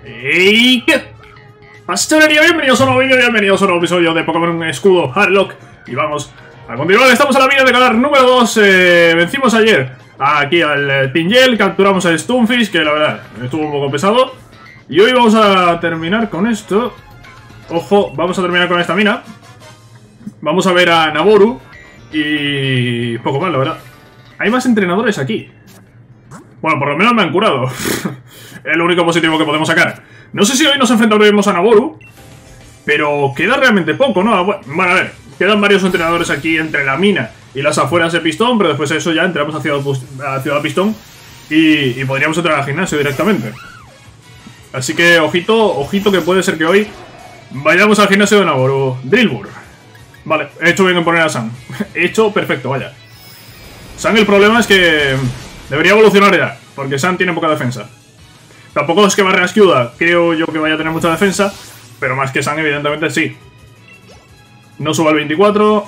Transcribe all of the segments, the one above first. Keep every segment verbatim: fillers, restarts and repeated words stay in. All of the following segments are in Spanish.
¡Ey! ¿Qué? ¡Pastelería! Bienvenidos a un nuevo vídeo, bienvenidos a un nuevo episodio de Pokémon Escudo Hardlock. Y vamos a continuar, estamos en la mina de galar número dos. eh, Vencimos ayer aquí al eh, Tingel, capturamos a Stunfisk, que la verdad estuvo un poco pesado. Y hoy vamos a terminar con esto. Ojo, vamos a terminar con esta mina. Vamos a ver a Naboru. Y poco más, la verdad. Hay más entrenadores aquí. Bueno, por lo menos me han curado. Es lo único positivo que podemos sacar. No sé si hoy nos enfrentaremos a Naboru, pero queda realmente poco, ¿no? Bueno, a ver, quedan varios entrenadores aquí entre la mina y las afueras de Pistón, pero después de eso ya entramos a Ciudad, a Ciudad Pistón y, y podríamos entrar al gimnasio directamente. Así que, ojito, ojito que puede ser que hoy vayamos al gimnasio de Naboru. Drillbur. Vale, he hecho bien en poner a Sam. He hecho perfecto, vaya. Sam, el problema es que debería evolucionar ya, porque Sam tiene poca defensa. Tampoco es que Barra Escuda creo yo que vaya a tener mucha defensa, pero más que Sam evidentemente sí. No suba al veinticuatro.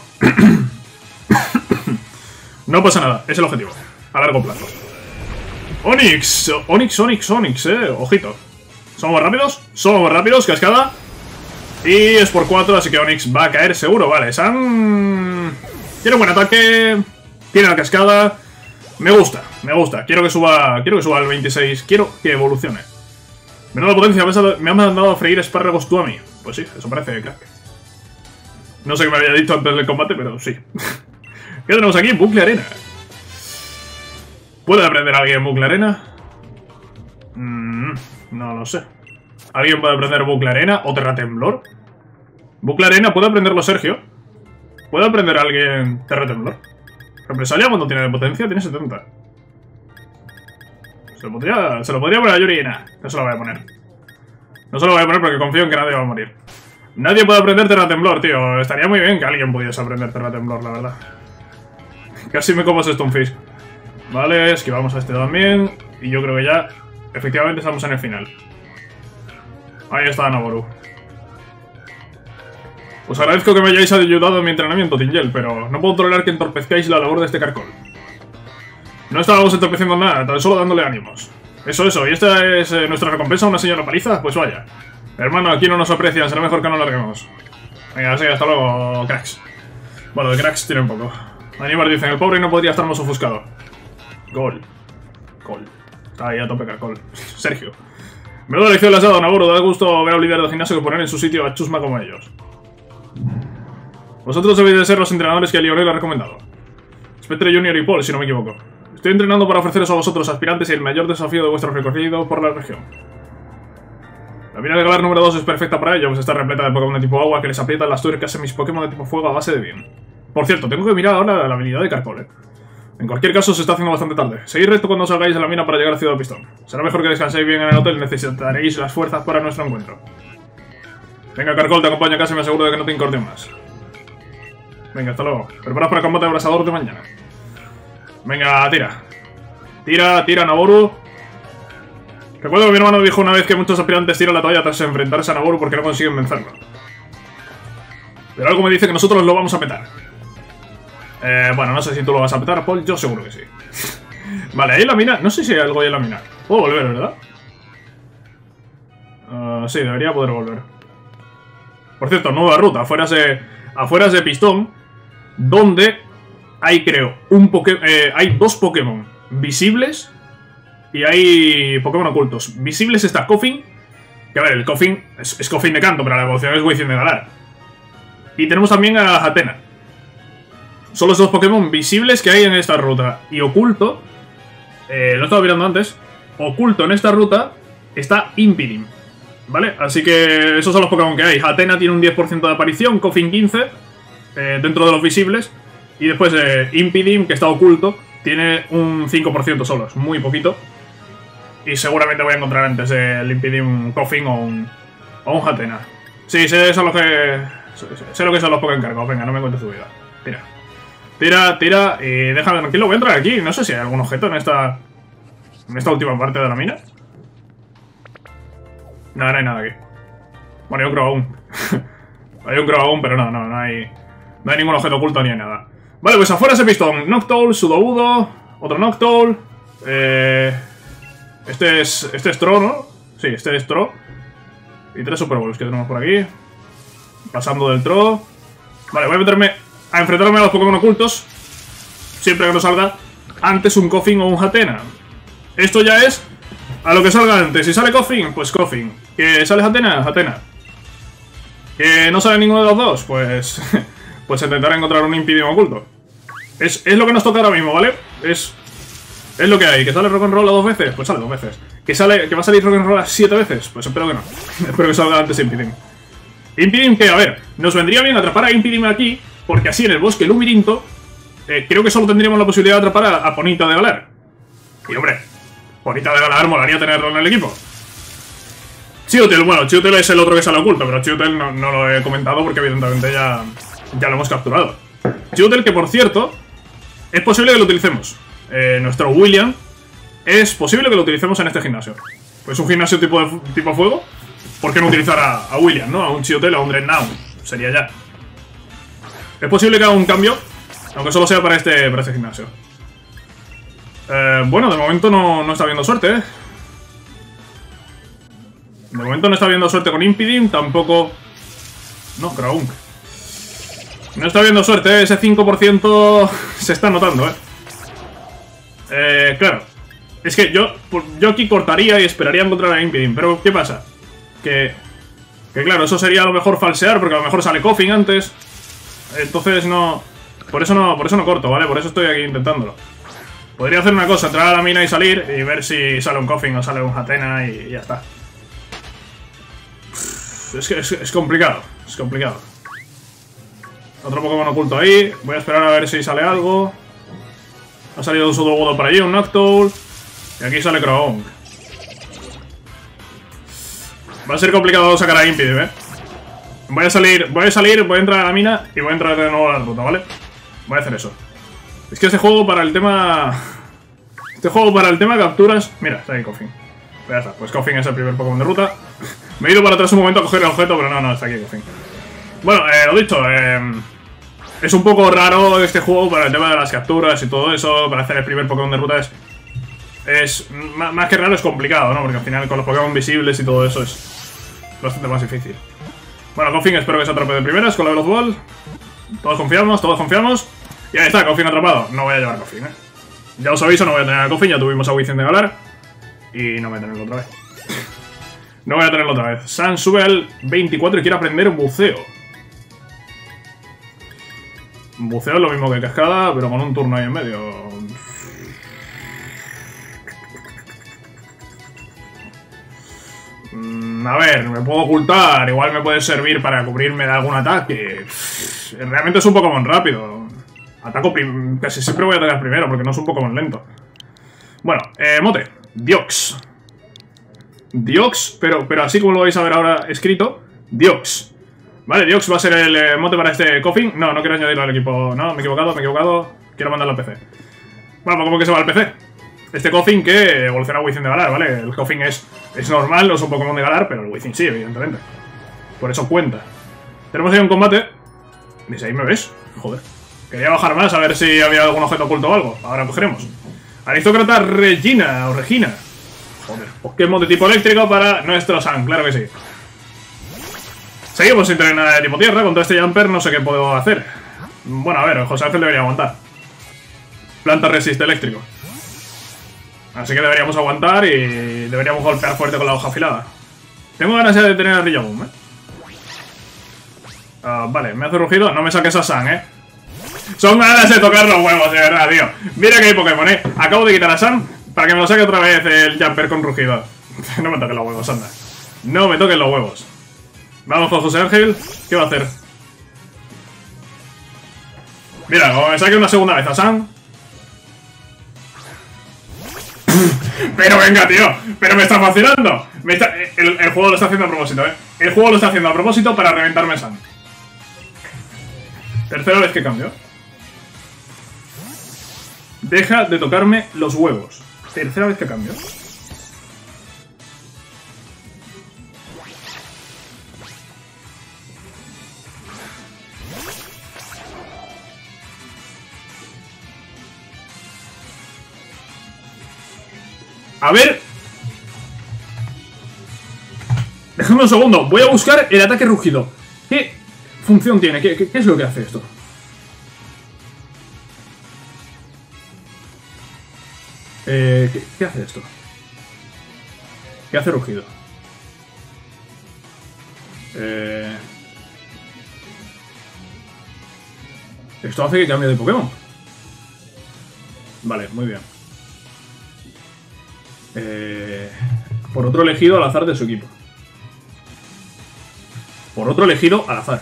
No pasa nada, es el objetivo, a largo plazo. Onix, Onix, Onix, Onix, eh, ojito. ¿Somos rápidos? Somos rápidos, cascada. Y es por cuatro, así que Onix va a caer seguro, vale. Sam tiene buen ataque, tiene la cascada. Me gusta, me gusta. Quiero que suba, quiero que suba al veintiséis. Quiero que evolucione. Menuda potencia, me ha mandado a freír espárragos tú a mí. Pues sí, eso parece crack. No sé qué me había dicho antes del combate, pero sí. ¿Qué tenemos aquí? Bucle Arena. ¿Puede aprender alguien Bucle Arena? Mm, no lo sé. ¿Alguien puede aprender Bucle Arena o Terratemblor? Bucle Arena puede aprenderlo Sergio. ¿Puede aprender alguien Terratemblor? Represalia cuando tiene potencia, tiene setenta. Se lo podría, se lo podría poner a Yuri y nada, no se lo voy a poner. No se lo voy a poner porque confío en que nadie va a morir. Nadie puede aprender Terratemblor, tío. Estaría muy bien que alguien pudiese aprender Terratemblor, la verdad. Casi me como ese Stunfisk. Vale, esquivamos a este también. Y yo creo que ya, efectivamente, estamos en el final. Ahí está Naboru. Os agradezco que me hayáis ayudado en mi entrenamiento, Tingel, pero no puedo tolerar que entorpezcáis la labor de este carcol. No estábamos entorpeciendo nada, tan solo dándole ánimos. Eso, eso, ¿y esta es eh, nuestra recompensa, una señora paliza? Pues vaya. Hermano, aquí no nos aprecian, será mejor que no larguemos. Venga, sí, hasta luego, cracks. Bueno, de cracks tiene un poco. Aníbar dicen, el pobre no podría estar más ofuscado. Gol. Gol. Está ahí a tope carcol. Sergio. Menuda lección le has dado, Naboru, da gusto ver a un líder del gimnasio que poner en su sitio a chusma como ellos. Vosotros debéis de ser los entrenadores que Lionel ha recomendado. Spectre Junior y Paul, si no me equivoco. Estoy entrenando para ofreceros a vosotros, aspirantes, el mayor desafío de vuestro recorrido por la región. La mina de galar número dos es perfecta para ello, pues está repleta de Pokémon de tipo agua que les aprietan las tuercas en mis Pokémon de tipo fuego a base de bien. Por cierto, tengo que mirar ahora la habilidad de Carcol, eh. En cualquier caso, se está haciendo bastante tarde. Seguid recto cuando salgáis de la mina para llegar a Ciudad de Pistón. Será mejor que descanséis bien en el hotel, necesitaréis las fuerzas para nuestro encuentro. Venga, Carcol, te acompaño a casa y me aseguro de que no te incordies más. Venga, hasta luego. Preparaos para el combate abrasador de mañana. Venga, tira. Tira, tira, Naboru. Recuerdo que mi hermano dijo una vez que muchos aspirantes tiran la toalla tras enfrentarse a Naboru porque no consiguen vencerlo. Pero algo me dice que nosotros lo vamos a petar. Eh, bueno, no sé si tú lo vas a petar, Paul. Yo seguro que sí. Vale, ahí en la mina. No sé si hay algo ahí en la mina. Puedo volver, ¿verdad? Uh, sí, debería poder volver. Por cierto, nueva ruta. Afuera de, afuera de Pistón. Donde hay, creo, un Poké eh, hay dos Pokémon visibles y hay Pokémon ocultos. Visibles está Koffing, que a ver, el Koffing es, es Koffing de canto, pero la evolución es Within de Galar. Y tenemos también a Hatena. Son los dos Pokémon visibles que hay en esta ruta. Y oculto, eh, lo estaba mirando antes, oculto en esta ruta está Impidim, ¿vale? Así que esos son los Pokémon que hay. Hatena tiene un diez por ciento de aparición, Koffing quince, eh, dentro de los visibles. Y después eh, Impidim, que está oculto, tiene un cinco por ciento solo, es muy poquito. Y seguramente voy a encontrar antes el Impidim Koffing o un, o un Hatena. Sí, sé, son los que, sé, sé lo que son los Pokémon cargados. Venga, no me cuentes tu vida. Tira. Tira, tira y déjame tranquilo. Voy a entrar aquí. No sé si hay algún objeto en esta, en esta última parte de la mina. No, no hay nada aquí. Bueno, hay un Croagún. Hay un Croagún, pero no, no, no hay, no hay ningún objeto oculto ni hay nada. Vale, pues afuera ese Pistón. Noctowl, Sudowoodo, otro Noctowl. Eh, este es este es Tro, ¿no? Sí, este es Tro. Y tres Super Balls que tenemos por aquí. Pasando del Tro. Vale, voy a meterme a enfrentarme a los Pokémon ocultos. Siempre que no salga antes un Koffing o un Hatenna. Esto ya es a lo que salga antes. Si sale Koffing, pues Koffing. Que sale Hatenna, Hatenna. Que no sale ninguno de los dos, pues... pues intentar encontrar un Impidimum oculto. Es, es lo que nos toca ahora mismo, ¿vale? Es... Es lo que hay. ¿Que sale Rock'n'Roll a dos veces? Pues sale dos veces. ¿Que sale que va a salir Rock'n'Roll a siete veces? Pues espero que no. Espero que salga antes Impidimum. Impidimum que, a ver, nos vendría bien atrapar a Impidimum aquí, porque así en el bosque Lumirinto eh, creo que solo tendríamos la posibilidad de atrapar a, a Ponita de Galar. Y hombre, Ponita de Galar molaría tenerlo en el equipo. Chiutel, bueno, Chiutel es el otro que sale oculto, pero Chiutel no, no lo he comentado porque evidentemente ya, ya lo hemos capturado. Chiutel que, por cierto, es posible que lo utilicemos. Eh, nuestro William es posible que lo utilicemos en este gimnasio. Pues un gimnasio tipo, de, tipo fuego. ¿Por qué no utilizar a, a William, no? A un Chiutel, a un Dreadnought. Sería ya. Es posible que haga un cambio, aunque solo sea para este, para este gimnasio. Eh, bueno, de momento no, no está viendo suerte, ¿eh? De momento no está viendo suerte con Impidimum, tampoco... No, Croagunk. No está viendo suerte, ¿eh? Ese cinco por ciento se está notando, ¿eh? Eh, claro. Es que yo, yo aquí cortaría y esperaría encontrar a Impidimum, pero ¿qué pasa? Que, que claro, eso sería a lo mejor falsear, porque a lo mejor sale Koffing antes. Entonces no... Por eso no, por eso no corto, ¿vale? Por eso estoy aquí intentándolo. Podría hacer una cosa, entrar a la mina y salir y ver si sale un Koffing o sale un Hatenna y, y ya está. Es que es, es complicado, es complicado. Otro Pokémon oculto ahí. Voy a esperar a ver si sale algo. Ha salido un Sudowoodo para allí, un Noctowl. Y aquí sale Croagunk. Va a ser complicado sacar a Impidimum, ¿eh? Voy a salir, voy a salir, voy a entrar a la mina y voy a entrar de nuevo a la ruta, ¿vale? Voy a hacer eso. Es que este juego para el tema... Este juego para el tema capturas... Mira, está ahí Koffing. Ya está, pues Koffing es el primer Pokémon de ruta. Me he ido para atrás un momento a coger el objeto, pero no, no, está aquí Koffing. Bueno, eh, lo dicho, eh... es un poco raro este juego para el tema de las capturas y todo eso. Para hacer el primer Pokémon de ruta es... Es... Más que raro, es complicado, ¿no? Porque al final con los Pokémon visibles y todo eso es... bastante más difícil. Bueno, Koffing espero que se atrape de primeras con la Veloz Ball. Todos confiamos, todos confiamos. Y ahí está, Koffing atrapado. No voy a llevar Koffing, ¿eh? Ya os aviso, no voy a tener a Koffing. Ya tuvimos a Wizen de Galar. Y no voy a tenerlo otra vez. No voy a tenerlo otra vez. San sube al veinticuatro y quiere aprender buceo. Buceo es lo mismo que cascada, pero con un turno ahí en medio. A ver, me puedo ocultar. Igual me puede servir para cubrirme de algún ataque. Realmente es un Pokémon rápido. Ataco casi siempre voy a atacar primero porque no es un Pokémon lento. Bueno, eh, mote. Diox. Diox, pero, pero así como lo vais a ver ahora escrito. Diox. Vale, Diox va a ser el eh, mote para este Koffing. No, no quiero añadirlo al equipo. No, me he equivocado, me he equivocado. Quiero mandarlo al P C. Bueno, ¿cómo que se va al P C? Este Koffing que evoluciona a Wizen de Galar, ¿vale? El Koffing es, es normal, no es un Pokémon de Galar, pero el Wizen sí, evidentemente. Por eso cuenta. Tenemos ahí un combate. ¿Desde ahí me ves? Joder. Quería bajar más a ver si había algún objeto oculto o algo. Ahora cogeremos. Aristócrata Regina o Regina. Joder, Pokémon de tipo eléctrico para nuestro San, claro que sí. Seguimos sin tener nada de tipo tierra. Contra este Jumper no sé qué puedo hacer. Bueno, a ver, el José Ángel debería aguantar. Planta resiste eléctrico. Así que deberíamos aguantar y deberíamos golpear fuerte con la hoja afilada. Tengo ganas ya de tener a Rillaboom, ¿eh? Uh, vale, me hace rugido. No me saques a San, ¿eh? Son ganas de tocar los huevos, de verdad, tío. Mira que hay Pokémon, ¿eh? Acabo de quitar a San para que me lo saque otra vez el Jumper con rugido. No me toques los huevos, anda. No me toques los huevos. Vamos con José Ángel. ¿Qué va a hacer? Mira, como me saque una segunda vez a San. Pero venga, tío. Pero me está fascinando. Me está... el, el juego lo está haciendo a propósito, ¿eh? El juego lo está haciendo a propósito para reventarme San. Tercera vez que cambio. Deja de tocarme los huevos. Tercera vez que cambio. A ver. Dejadme un segundo. Voy a buscar el ataque rugido. ¿Qué función tiene? ¿Qué, qué, qué es lo que hace esto? Eh, ¿qué, ¿Qué hace esto? ¿Qué hace rugido? Eh... Esto hace que cambie de Pokémon. Vale, muy bien. Eh... Por otro elegido al azar de su equipo. Por otro elegido al azar.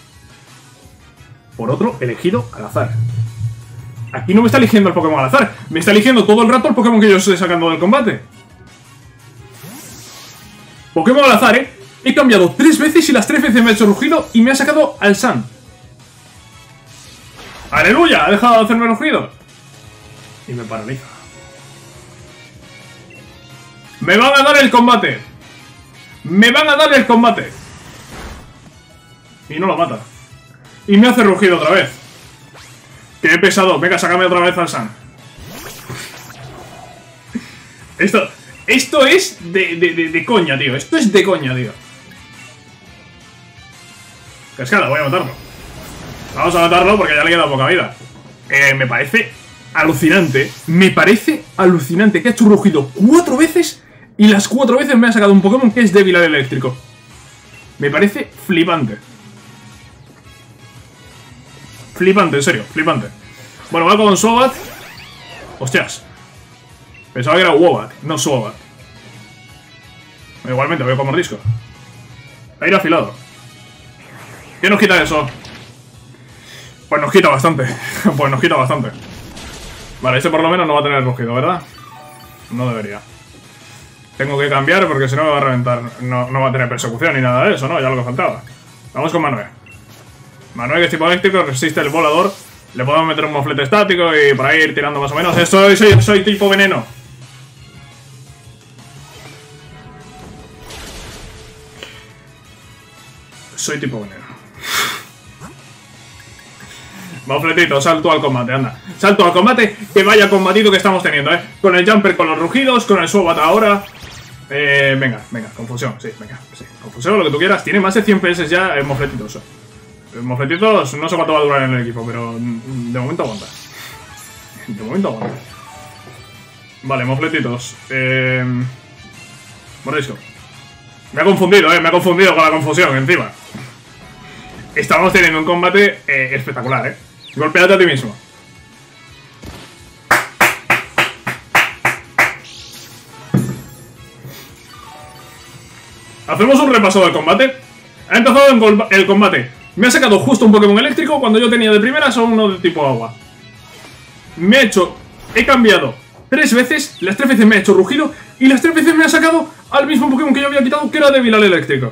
Por otro elegido al azar. Aquí no me está eligiendo el Pokémon al azar. Me está eligiendo todo el rato el Pokémon que yo estoy sacando del combate. Pokémon al azar, ¿eh? He cambiado tres veces y las tres veces me ha hecho rugido y me ha sacado al Sun. ¡Aleluya! Ha dejado de hacerme rugido. Y me paraliza. Me van a dar el combate. Me van a dar el combate. Y no lo mata. Y me hace rugido otra vez. Que he pesado. Venga, sácame otra vez al Sun. Esto... Esto es de, de, de, de coña, tío. Esto es de coña, tío. Cascada, voy a matarlo. Vamos a matarlo porque ya le queda poca vida. Eh, me parece alucinante. Me parece alucinante que ha hecho rugido cuatro veces y las cuatro veces me ha sacado un Pokémon que es débil al eléctrico. Me parece flipante. Flipante, en serio, flipante. Bueno, va con Swoobat. Hostias. Pensaba que era Woobat, no Swoobat. Igualmente, voy con mordisco. Aire afilado. ¿Qué nos quita eso? Pues nos quita bastante. Pues nos quita bastante. Vale, este por lo menos no va a tener rugido, ¿verdad? No debería. Tengo que cambiar porque si no me va a reventar. No, no va a tener persecución ni nada de eso, ¿no? Ya lo que faltaba. Vamos con Manuel. Manuel, que es tipo eléctrico, resiste el volador. Le podemos meter un moflete estático y por ahí ir tirando más o menos. Esto soy, soy tipo veneno. Soy tipo veneno. Mofletito, salto al combate, anda. Salto al combate, que vaya combatido que estamos teniendo, eh. Con el jumper, con los rugidos, con el Swoobat ahora. Eh, venga, venga, confusión, sí, venga, sí. Confusión, lo que tú quieras. Tiene más de cien P S ya, eh, mofletitos. Eh. Mofletitos, no sé cuánto va a durar en el equipo, pero de momento aguanta. De momento aguanta. Vale, mofletitos. Eh... Morisco. Me ha confundido, eh, me ha confundido con la confusión encima. Estamos teniendo un combate eh, espectacular, eh. Golpéate a ti mismo. Hacemos un repaso del combate. Ha empezado el combate. Me ha sacado justo un Pokémon eléctrico cuando yo tenía de primeras a uno de tipo agua. Me ha hecho... He cambiado tres veces, las tres veces me ha hecho rugido y las tres veces me ha sacado al mismo Pokémon que yo había quitado, que era débil al eléctrico.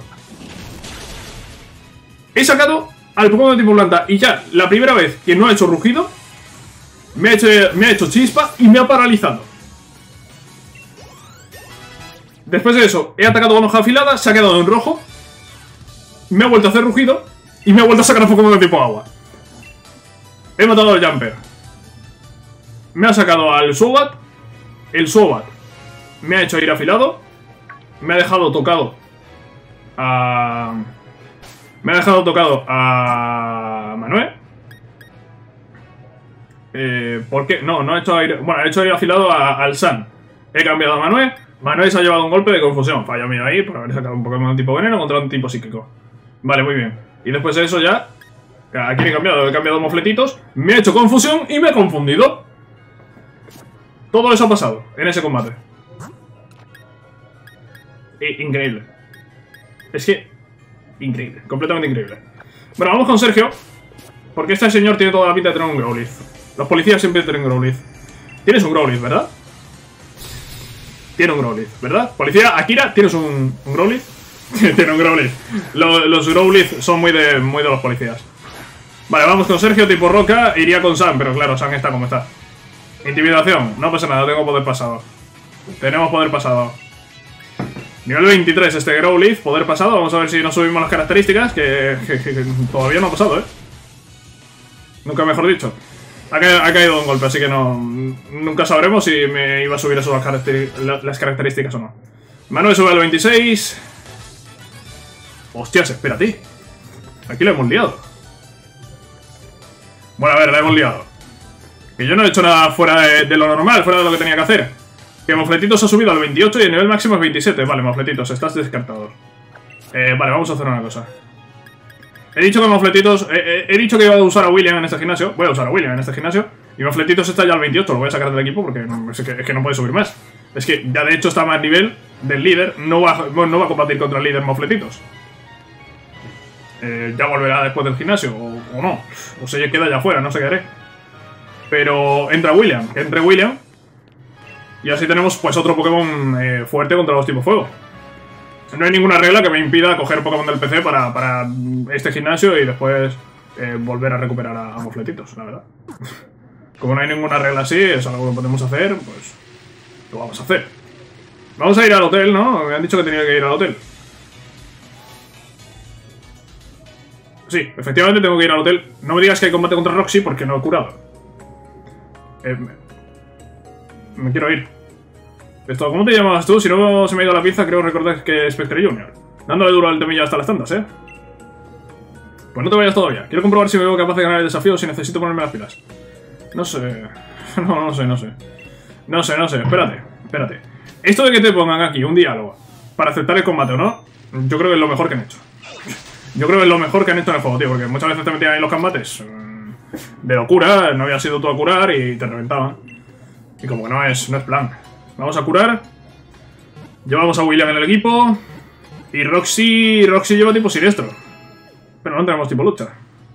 He sacado al Pokémon de tipo planta y ya la primera vez que no ha hecho rugido me ha hecho, me ha hecho chispa y me ha paralizado. Después de eso he atacado con hoja afilada, se ha quedado en rojo, me ha vuelto a hacer rugido y me ha vuelto a sacar a Pokémon de tipo agua. He matado al Jumper. Me ha sacado al Swoobat. El Swoobat me ha hecho ir afilado. Me ha dejado tocado a... Me ha dejado tocado a Manuel. Eh, ¿Por qué? No, no ha hecho aire... Bueno, he hecho aire afilado a, al Sun. He cambiado a Manuel. Manuel se ha llevado un golpe de confusión. Fallo mío ahí por haber sacado un Pokémon tipo veneno contra un tipo psíquico. Vale, muy bien. Y después de eso ya... Aquí he cambiado, he cambiado mofletitos. Me ha hecho confusión y me he confundido. Todo eso ha pasado en ese combate. E increíble. Es que... Increíble, completamente increíble. Bueno, vamos con Sergio. Porque este señor tiene toda la pinta de tener un Growlithe. Los policías siempre tienen Growlithe. Tienes un Growlithe, ¿verdad? Tiene un Growlithe, ¿verdad? Policía, Akira, ¿tienes un, un Growlithe? Tiene un Growlithe. Los, los Growlithe son muy de, muy de los policías. Vale, vamos con Sergio, tipo roca. Iría con Sam, pero claro, Sam está como está. Intimidación, no pasa nada, tengo poder pasado. Tenemos poder pasado. Nivel veintitrés este Growlithe, poder pasado. Vamos a ver si nos subimos las características, que, que, que, que todavía no ha pasado, ¿eh? Nunca mejor dicho. Ha, ca ha caído un golpe, así que no... Nunca sabremos si me iba a subir eso las, caracteri las características o no. Manuel sube al veintiséis. Hostias, espérate. Aquí lo hemos liado. Bueno, a ver, la hemos liado. Que yo no he hecho nada fuera de, de lo normal, fuera de lo que tenía que hacer. Que Mofletitos ha subido al veintiocho y el nivel máximo es veintisiete. Vale, Mofletitos, estás descartado. Eh, vale, vamos a hacer una cosa. He dicho que Mofletitos... Eh, eh, he dicho que iba a usar a William en este gimnasio. Voy a usar a William en este gimnasio. Y Mofletitos está ya al veintiocho. Lo voy a sacar del equipo porque es que, es que no puede subir más. Es que ya de hecho está a más nivel del líder. No va, bueno, no va a combatir contra el líder Mofletitos. Eh, ya volverá después del gimnasio. O, o no. O se queda ya afuera. No sé qué haré. Pero entra William. Que entre William. Y así tenemos pues otro Pokémon eh, fuerte contra los tipos fuego. No hay ninguna regla que me impida coger Pokémon del P C para, para este gimnasio y después eh, volver a recuperar a, a Mofletitos, la verdad. Como no hay ninguna regla así, es algo que podemos hacer, pues lo vamos a hacer. Vamos a ir al hotel, ¿no? Me han dicho que tenía que ir al hotel. Sí, efectivamente tengo que ir al hotel. No me digas que hay combate contra Roxy porque no he curado. Eh, me... me quiero ir. Esto, ¿cómo te llamabas tú? Si no se me ha ido la pinza, creo recordar que es Spectre Junior. Dándole duro al temilla hasta las tantas, ¿eh? Pues no te vayas todavía. Quiero comprobar si me veo capaz de ganar el desafío o si necesito ponerme las pilas. No sé... No, no sé, no sé. No sé, no sé. Espérate, espérate. Esto de que te pongan aquí un diálogo para aceptar el combate o no, yo creo que es lo mejor que han hecho. Yo creo que es lo mejor que han hecho en el juego, tío, porque muchas veces te metían ahí los combates de locura, no habías ido tú a curar y te reventaban. Y como que no es, no es plan. Vamos a curar. Llevamos a William en el equipo. Y Roxy... Roxy lleva tipo siniestro. Pero no tenemos tipo lucha.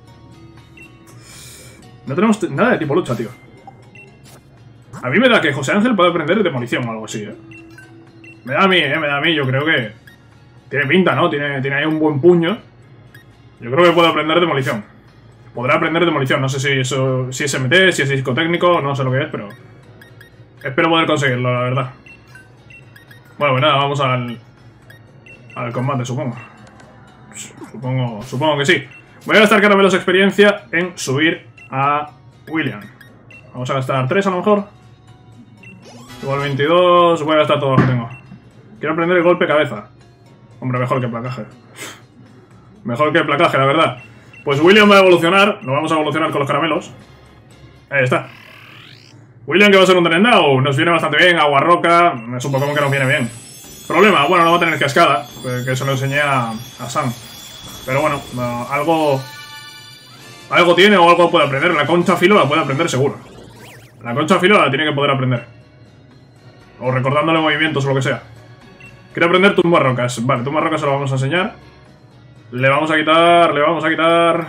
No tenemos nada de tipo lucha, tío. A mí me da que José Ángel puede aprender demolición o algo así, ¿eh? Me da a mí, ¿eh? Me da a mí. Yo creo que... Tiene pinta, ¿no? Tiene, tiene ahí un buen puño. Yo creo que puede aprender demolición. Podrá aprender demolición. No sé si eso... Si es M T, si es psicotécnico, no sé lo que es, pero... Espero poder conseguirlo, la verdad. Bueno, pues nada, vamos al... Al combate, supongo. Supongo, supongo que sí. Voy a gastar caramelos de experiencia en subir a William. Vamos a gastar tres a lo mejor. Igual veintidós. Voy a gastar todo lo que tengo. Quiero aprender el golpe cabeza. Hombre, mejor que placaje. Mejor que placaje, la verdad. Pues William va a evolucionar. Lo vamos a evolucionar con los caramelos. Ahí está. William, que va a ser un Drenau, nos viene bastante bien. Agua roca, es un Pokémon que nos viene bien. Problema, bueno, no va a tener cascada, que eso lo enseñé a, a Sam. Pero bueno, no, algo... Algo tiene o algo puede aprender. La concha filo la puede aprender seguro. La concha filo la tiene que poder aprender. O recordándole movimientos o lo que sea. Quiere aprender tumba rocas. Vale, tumba rocas se lo vamos a enseñar. Le vamos a quitar, le vamos a quitar...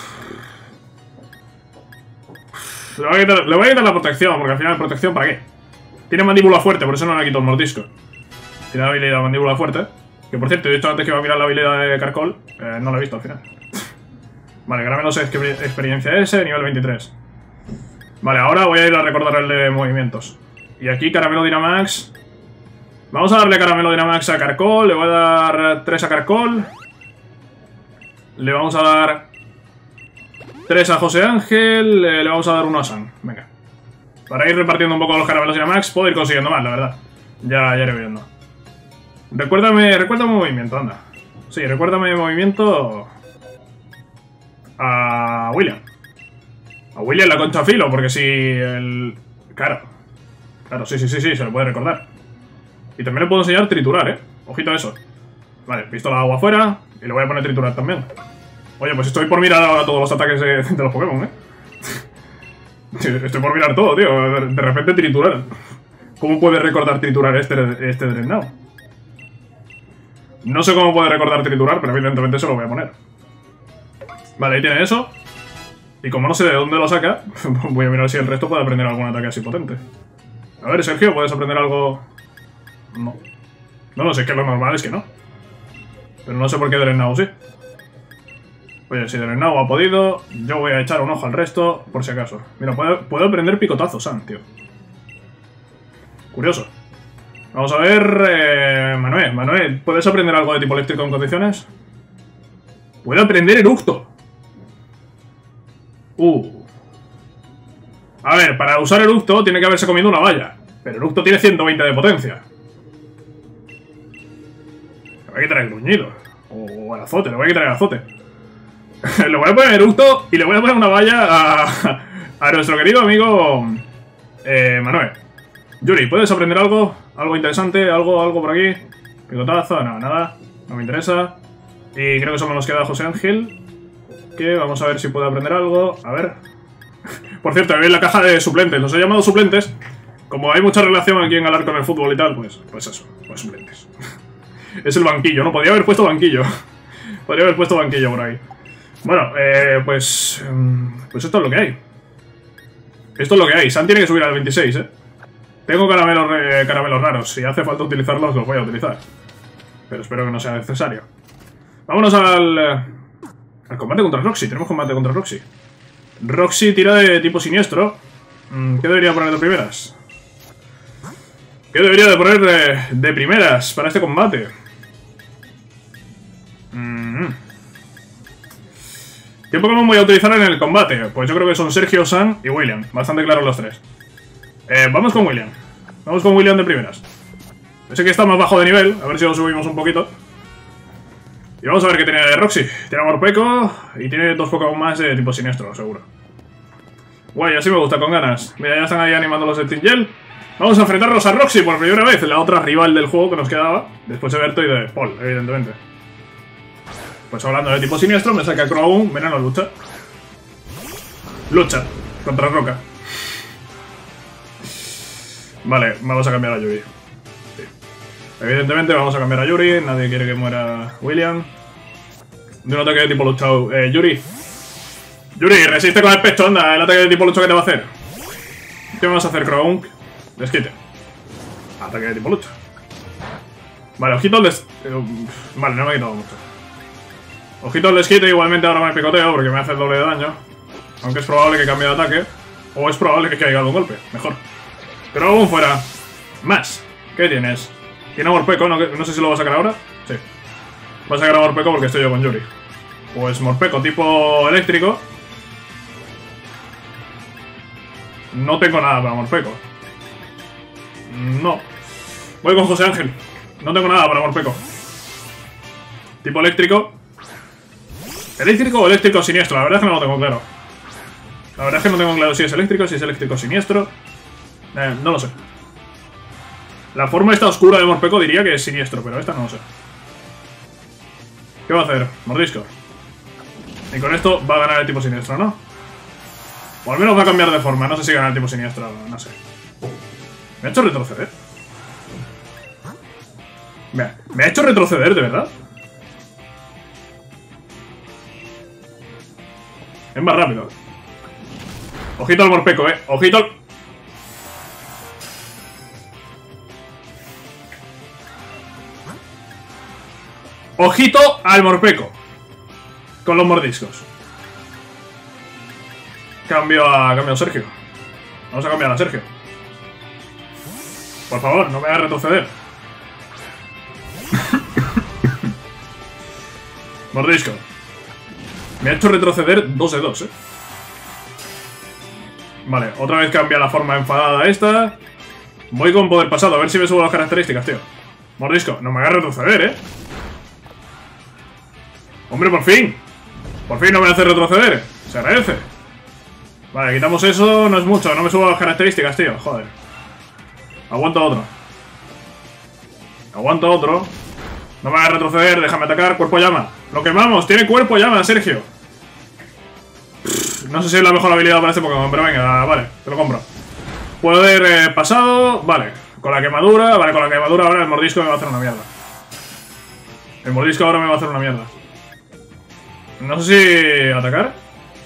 Le voy, a quitar, le voy a quitar la protección, porque al final protección ¿para qué? Tiene mandíbula fuerte, por eso no le quito el mordisco. Tiene la habilidad de mandíbula fuerte. Que por cierto, he dicho antes que iba a mirar la habilidad de Carcol. Eh, no la he visto al final. Vale, caramelos de experiencia S, nivel veintitrés. Vale, ahora voy a ir a recordar el de movimientos. Y aquí caramelo Dynamax. Vamos a darle caramelo Dynamax a Carcol. Le voy a dar tres a Carcol. Le vamos a dar tres a José Ángel. Le vamos a dar uno a Sam. Venga. Para ir repartiendo un poco los caramelos Dynamax, puedo ir consiguiendo más, la verdad. Ya, ya iré viendo. Recuérdame, recuérdame movimiento, anda. Sí, recuérdame movimiento a William. A William la concha filo, porque si el... Claro. Claro, sí, sí, sí, sí, se lo puede recordar. Y también le puedo enseñar triturar, ¿eh? Ojito a eso. Vale, pistola de agua afuera. Y le voy a poner triturar también. Oye, pues estoy por mirar ahora todos los ataques de, de los Pokémon, ¿eh? Estoy por mirar todo, tío. De, de repente triturar. ¿Cómo puede recordar triturar este, este Drenau? No sé cómo puede recordar triturar, pero evidentemente se lo voy a poner. Vale, ahí tiene eso. Y como no sé de dónde lo saca, voy a mirar si el resto puede aprender algún ataque así potente. A ver, Sergio, ¿puedes aprender algo? No. No, no sé, es que lo normal es que no. Pero no sé por qué Drenau sí. Oye, si Drenau ha podido, yo voy a echar un ojo al resto, por si acaso. Mira, puedo, puedo aprender picotazo, Sam, tío. Curioso. Vamos a ver... Eh, Manuel, Manuel, ¿puedes aprender algo de tipo eléctrico en condiciones? Puedo aprender eructo. Uh. A ver, para usar eructo tiene que haberse comido una valla. Pero eructo tiene ciento veinte de potencia. Me voy a quitar el gruñido. O el azote, le voy a quitar el azote. Le voy a poner eructo y le voy a poner una valla a, a nuestro querido amigo eh, Manuel. Yuri, ¿puedes aprender algo? ¿Algo interesante? ¿Algo, algo por aquí? ¿Picotazo? No, nada. No me interesa. Y creo que solo nos queda José Ángel. Que vamos a ver si puede aprender algo. A ver. Por cierto, ahí en la caja de suplentes. Los he llamado suplentes. Como hay mucha relación aquí en Galar con el fútbol y tal, pues, pues eso, pues suplentes. Es el banquillo, ¿no? Podría haber puesto banquillo. Podría haber puesto banquillo por ahí. Bueno, eh, pues... Pues esto es lo que hay. Esto es lo que hay. Sam tiene que subir al veintiséis, ¿eh? Tengo caramelos, eh, caramelos raros. Si hace falta utilizarlos, los voy a utilizar. Pero espero que no sea necesario. Vámonos al... Eh, al combate contra Roxy. Tenemos combate contra Roxy. Roxy tira de tipo siniestro. ¿Qué debería poner de primeras? ¿Qué debería de poner de, de primeras para este combate? Mm. ¿Qué Pokémon voy a utilizar en el combate? Pues yo creo que son Sergio, Sam y William. Bastante claros los tres. Eh, vamos con William. Vamos con William de primeras. Sé que está más bajo de nivel. A ver si lo subimos un poquito. Y vamos a ver qué tiene Roxy. Tiene Morpeko y tiene dos Pokémon más de tipo siniestro, seguro. Guay, así me gusta, con ganas. Mira, ya están ahí animando los de Tingel. Vamos a enfrentarnos a Roxy por primera vez, la otra rival del juego que nos quedaba. Después de Berto y de Paul, evidentemente. Pues hablando de tipo siniestro, me saca Croagun. Veneno, lucha. Lucha contra Roca. Vale, vamos a cambiar a Yuri. Sí. Evidentemente vamos a cambiar a Yuri. Nadie quiere que muera William. De un ataque de tipo lucha. Eh, Yuri. Yuri, resiste con el pecho, anda. El ataque de tipo lucha que te va a hacer. ¿Qué me vas a hacer, Croagunk? Desquite. Ataque de tipo lucha. Vale, ojito al des... Vale, no me he quitado mucho. Ojito al desquite, igualmente ahora me picoteo porque me hace el doble de daño. Aunque es probable que cambie de ataque. O es probable que caiga de un golpe. Mejor. Pero aún fuera. Más. ¿Qué tienes? ¿Tiene Morpeko? No, no sé si lo va a sacar ahora. Sí. Va a sacar a Morpeko porque estoy yo con Yuri. Pues Morpeko tipo eléctrico. No tengo nada para Morpeko. No. Voy con José Ángel. No tengo nada para Morpeko. Tipo eléctrico. ¿Eléctrico o eléctrico siniestro? La verdad es que no lo tengo claro. La verdad es que no tengo claro si es eléctrico, si es eléctrico siniestro. Eh, no lo sé. La forma esta oscura de Morpeko diría que es siniestro, pero esta no lo sé. ¿Qué va a hacer? Mordisco. Y con esto va a ganar el tipo siniestro, ¿no? O al menos va a cambiar de forma. No sé si gana el tipo siniestro, no sé. Me ha hecho retroceder. Me ha, me ha hecho retroceder, de verdad. Es más rápido. Ojito al Morpeko, eh. Ojito al... Ojito al Morpeko. Con los mordiscos. Cambio a... Cambio a Sergio. Vamos a cambiar a Sergio. Por favor, no me hagas retroceder. Mordisco. Me ha hecho retroceder dos de dos, eh. Vale, otra vez cambia la forma enfadada esta. Voy con poder pasado, a ver si me subo las características, tío. Mordisco, no me hagas retroceder, eh. Hombre, por fin. Por fin no me hace retroceder. Se agradece. Vale, quitamos eso, no es mucho. No me subo las características, tío, joder. Aguanto otro. Aguanto otro. No me hagas retroceder, déjame atacar. Cuerpo llama. Lo quemamos, tiene cuerpo llama, Sergio. Pff, no sé si es la mejor habilidad para este Pokémon, pero venga, vale, te lo compro. Poder eh, pasado, vale. Con la quemadura, vale, con la quemadura ahora el mordisco me va a hacer una mierda. El mordisco ahora me va a hacer una mierda. No sé si atacar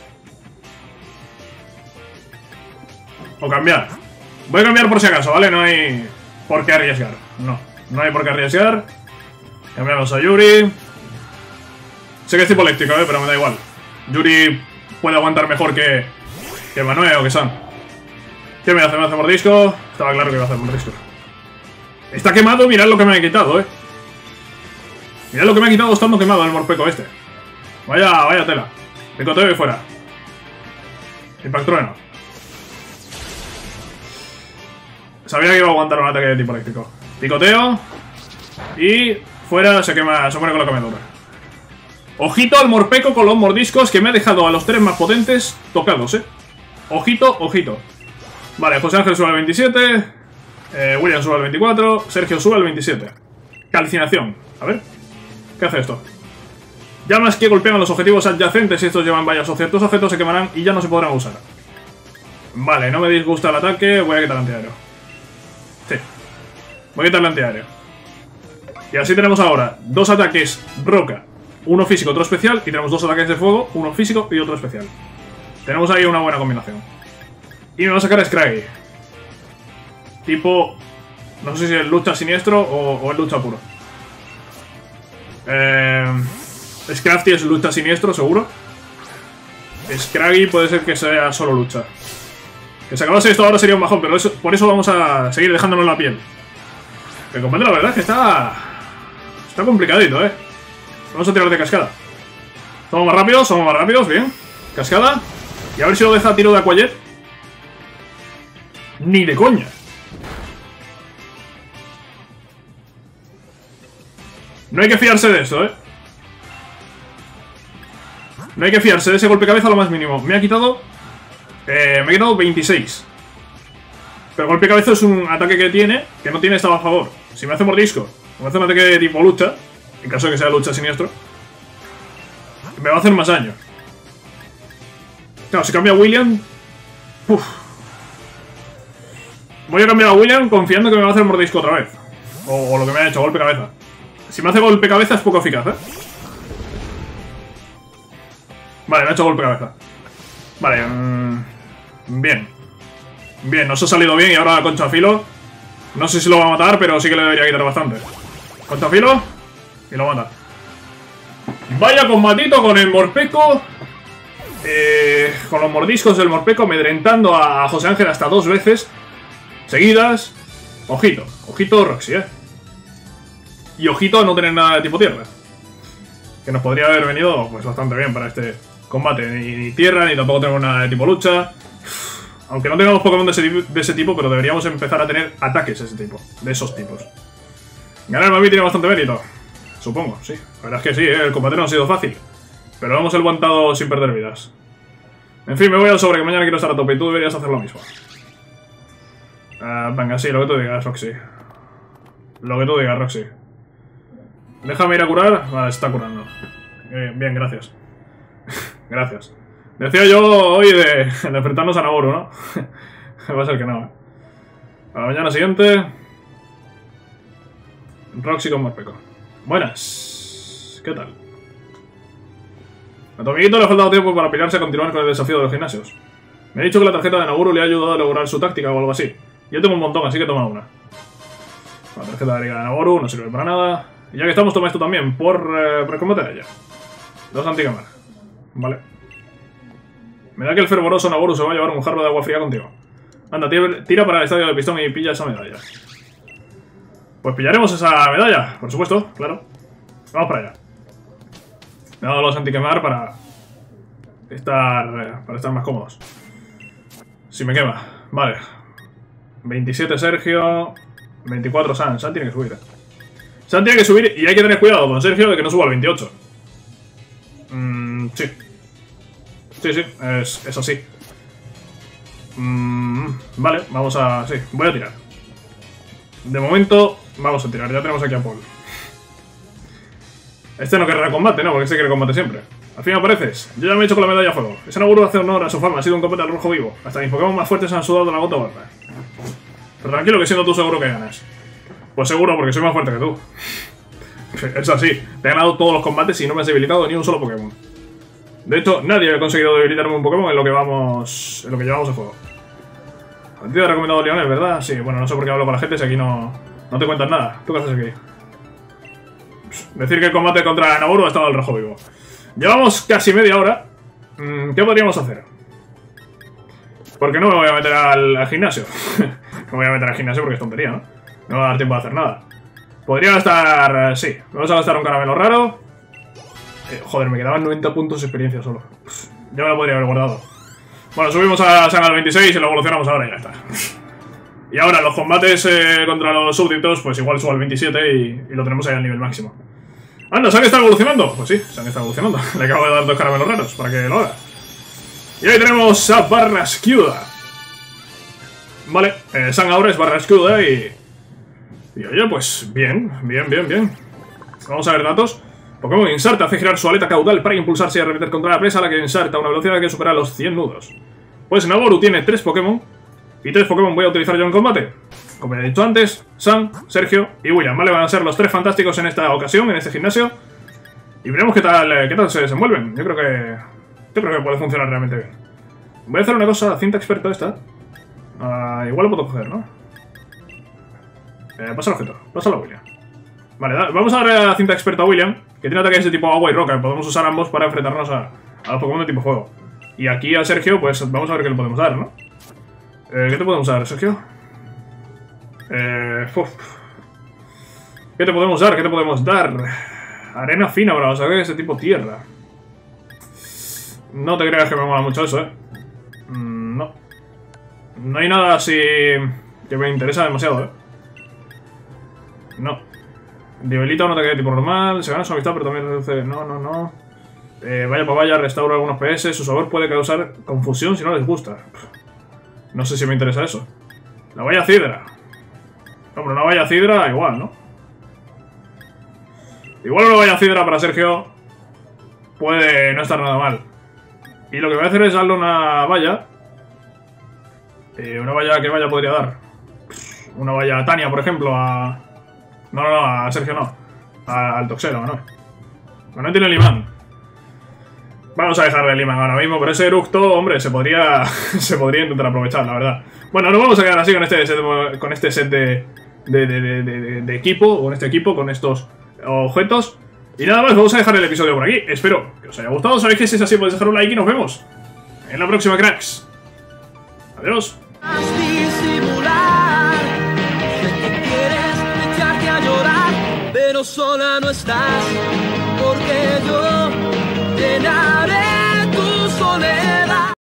o cambiar. Voy a cambiar por si acaso, ¿vale? No hay por qué arriesgar. No, no hay por qué arriesgar. Cambiamos a Yuri. Sé que es tipo eléctrico, ¿eh? Pero me da igual. Yuri puede aguantar mejor que, que Manuel o que Sam. ¿Qué me hace? ¿Me hace mordisco? Estaba claro que iba a hacer mordisco. Está quemado, mirad lo que me ha quitado, ¿eh? Mirad lo que me ha quitado estando quemado el Morpeko este. Vaya, vaya tela. Picoteo y fuera. Impact Trueno. Sabía que iba a aguantar un ataque de tipo eléctrico. Picoteo. Y fuera, se quema, se muere con la quemadura. Ojito al Morpeko con los mordiscos, que me ha dejado a los tres más potentes tocados, eh. Ojito, ojito. Vale, José Ángel sube al veintisiete. Eh, William sube al veinticuatro. Sergio sube al veintisiete. Calcinación. A ver. ¿Qué hace esto? Llamas que golpean a los objetivos adyacentes. Si estos llevan vallas o ciertos objetos se quemarán y ya no se podrán usar. Vale, no me disgusta el ataque. Voy a quitar el antiaéreo. Sí. Voy a quitar el antiaéreo. Y así tenemos ahora dos ataques roca. Uno físico, otro especial. Y tenemos dos ataques de fuego. Uno físico y otro especial. Tenemos ahí una buena combinación. Y me va a sacar a Scraggy. Tipo... No sé si es lucha siniestro o, o es lucha puro. Eh... Scrafty es lucha siniestro, seguro. Scraggy puede ser que sea solo lucha. Que se acabase esto ahora sería un bajón, pero eso, por eso vamos a seguir dejándonos la piel. El combate la verdad es que está... Está complicadito, eh. Vamos a tirar de cascada. Somos más rápidos, somos más rápidos, bien. Cascada. Y a ver si lo deja a tiro de Aquajet. Ni de coña. No hay que fiarse de esto, eh. No hay que fiarse de ese golpe cabeza a lo más mínimo. Me ha quitado... Eh, me ha quitado veintiséis. Pero golpe cabeza es un ataque que tiene, que no tiene estado a favor. Si me hace mordisco, me hace un ataque de tipo lucha, en caso de que sea lucha siniestro, me va a hacer más daño. Claro, si cambia a William... Uf. Voy a cambiar a William confiando que me va a hacer mordisco otra vez. O, o lo que me ha hecho, golpe cabeza. Si me hace golpe cabeza es poco eficaz, ¿eh? Vale, me ha hecho golpe cabeza. Vale, mmm, bien. Bien, nos ha salido bien y ahora concha filo. No sé si lo va a matar, pero sí que le debería quitar bastante. Concha filo y lo mata. Vaya combatito con el Morpeko. Eh, con los mordiscos del Morpeko, amedrentando a José Ángel hasta dos veces seguidas. Ojito, ojito Roxy, eh. Y ojito a no tener nada de tipo tierra. Que nos podría haber venido pues bastante bien para este combate. Ni, ni tierra, ni tampoco tenemos nada de tipo lucha. Aunque no tengamos Pokémon de ese, de ese tipo, pero deberíamos empezar a tener ataques de ese tipo. De esos tipos. Ganarme a mí tiene bastante mérito. Supongo, sí. La verdad es que sí, ¿eh? El combate no ha sido fácil. Pero lo hemos aguantado sin perder vidas. En fin, me voy al sobre, que mañana quiero estar a tope y tú deberías hacer lo mismo. Uh, venga, sí, lo que tú digas, Roxy. Lo que tú digas, Roxy. Déjame ir a curar. Vale, está curando. Eh, bien, gracias. Gracias. Decía yo hoy de, de enfrentarnos a Naboru, ¿no? Va a ser que no, ¿eh? A la mañana siguiente. Roxy con Morpeko. Buenas. ¿Qué tal? A tu amiguito le ha faltado tiempo para pillarse a continuar con el desafío de los gimnasios. Me ha dicho que la tarjeta de Naboru le ha ayudado a elaborar su táctica o algo así. Yo tengo un montón, así que toma una. La tarjeta de liga de Naboru no sirve para nada. Y ya que estamos, toma esto también, por, eh, por el combate de ella. Dos anticamar. Vale. Me da que el fervoroso Naboru se va a llevar un jarro de agua fría contigo. Anda, tira para el estadio de pistón y pilla esa medalla. Pues pillaremos esa medalla, por supuesto, claro. Vamos para allá. Me he dado los antiquemar para estar, para estar más cómodos. Si me quema. Vale. veintisiete Sergio. veinticuatro San. San tiene que subir. San tiene que subir y hay que tener cuidado con Sergio de que no suba al veintiocho. Mm, sí. Sí, sí, es, es así. Mm, vale, vamos a... Sí, voy a tirar. De momento, vamos a tirar. Ya tenemos aquí a Paul. Este no querrá combate, ¿no? Porque este quiere combate siempre. Al fin apareces. Yo ya me he hecho con la medalla a fuego. Ese Naboru hace honor a su fama. Ha sido un combate al rojo vivo. Hasta mis Pokémon más fuertes han sudado la gota gorda. Pero tranquilo, que siendo tú seguro que ganas. Pues seguro, porque soy más fuerte que tú. Es así. Te he ganado todos los combates y no me has debilitado ni un solo Pokémon. De hecho, nadie ha conseguido debilitarme un Pokémon en lo que vamos... En lo que llevamos a juego. A ti te he recomendado Lionel, ¿verdad? Sí, bueno, no sé por qué hablo con la gente si aquí no... No te cuentan nada. ¿Tú qué haces aquí? Decir que el combate contra Naboru ha estado al rojo vivo. Llevamos casi media hora. ¿Qué podríamos hacer? Porque no me voy a meter al, al gimnasio. Me voy a meter al gimnasio porque es tontería, ¿no? No me va a dar tiempo de hacer nada. Podría gastar... Sí, vamos a gastar un caramelo raro. Eh, joder, me quedaban noventa puntos de experiencia solo. Ya me lo podría haber guardado. Bueno, subimos a San al veintiséis y lo evolucionamos ahora y ya está. Y ahora los combates eh, contra los súbditos, pues igual subo al veintisiete y, y lo tenemos ahí al nivel máximo. Anda, ¿se han estado evolucionando? Pues sí, se han estado evolucionando. Le acabo de dar dos caramelos raros para que lo haga. Y ahí tenemos a Barraskewda. Vale, eh, San ahora es Barraskewda y... Y oye, pues bien, bien, bien, bien. Vamos a ver datos. Pokémon Insarta hace girar su aleta caudal para impulsarse y arremeter contra la presa, a la que Insarta a una velocidad que supera los cien nudos. Pues Naboru tiene tres Pokémon. Y tres Pokémon voy a utilizar yo en combate. Como ya he dicho antes, Sam, Sergio y William, ¿vale? Van a ser los tres fantásticos en esta ocasión, en este gimnasio. Y veremos qué tal, eh, qué tal se desenvuelven. Yo creo que... Yo creo que puede funcionar realmente bien. Voy a hacer una cosa, cinta experto esta. Uh, igual lo puedo coger, ¿no? Eh, pasa el objeto, pásalo a William. Vale, da, vamos a darle a la cinta experta a William, que tiene ataques de tipo agua y roca. Podemos usar ambos para enfrentarnos a, a los Pokémon de tipo fuego. Y aquí a Sergio, pues vamos a ver qué le podemos dar, ¿no? Eh, ¿Qué te podemos dar, Sergio? Eh, uf. ¿Qué te podemos dar? ¿Qué te podemos dar? Arena fina para los ataques de tipo tierra. No te creas que me mola mucho eso, ¿eh? Mm, no. No hay nada así que me interesa demasiado, ¿eh? No. Debilita un ataque de tipo normal, se gana su amistad, pero también reduce... No, no, no. Eh, vaya para vaya, restaura algunos P S. Su sabor puede causar confusión si no les gusta. No sé si me interesa eso. La valla cidra. Hombre, una valla cidra igual, ¿no? Igual una valla cidra para Sergio puede no estar nada mal. Y lo que voy a hacer es darle una valla. Eh, una valla, ¿qué valla podría dar? Una valla a Tania, por ejemplo, a... No, no, no, a Sergio no. A, al Toxero, ¿no? No tiene el imán. Vamos a dejarle el imán ahora mismo, pero ese eructo, hombre, se podría se podría intentar aprovechar, la verdad. Bueno, nos vamos a quedar así con este set, con este set de, de, de, de, de, de equipo, con este equipo, con estos objetos. Y nada más, vamos a dejar el episodio por aquí. Espero que os haya gustado. Sabéis que si es así podéis dejar un like y nos vemos en la próxima, cracks. Adiós. Pero sola no estás, porque yo te